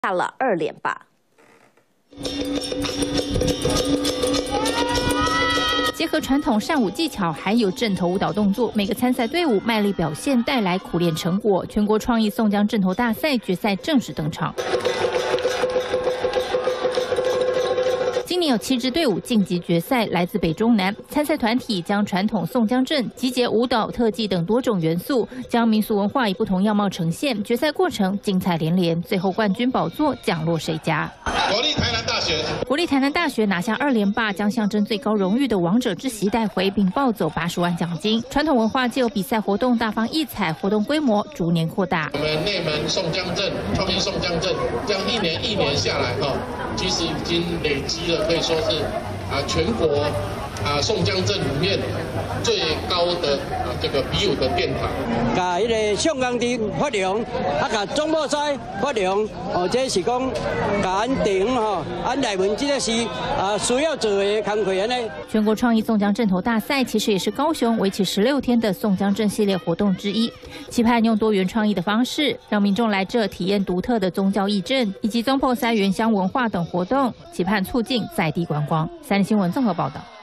下了2连霸。 结合传统扇舞技巧，还有阵头舞蹈动作，每个参赛队伍卖力表现，带来苦练成果。全国创意宋江阵头大赛决赛正式登场。今年有7支队伍晋级决赛，来自北中南。参赛团体将传统宋江阵集结舞蹈、特技等多种元素，将民俗文化以不同样貌呈现。决赛过程精彩连连，最后冠军宝座降落谁家？ 国立台南大学。 国立台南大学拿下2连霸，将象征最高荣誉的王者之席带回，并抱走80万奖金。传统文化借由比赛活动大放异彩，活动规模逐年扩大。 我们内门宋江阵、创意宋江阵，这样一年下来其实已经累积了，可以说是全国宋江镇里面最高的这个比武的殿堂。 把迄个宋江阵发扬，把总决赛发扬，这是讲把安定安内文这个是需要做的工作呢。 全国创意宋江阵头大赛其实也是高雄为期16天的宋江阵系列活动之一，期盼用多元创意的方式，让民众来这体验独特的宗教义阵以及总破塞原乡文化等活动，期盼促进在地观光。3立新闻综合报道。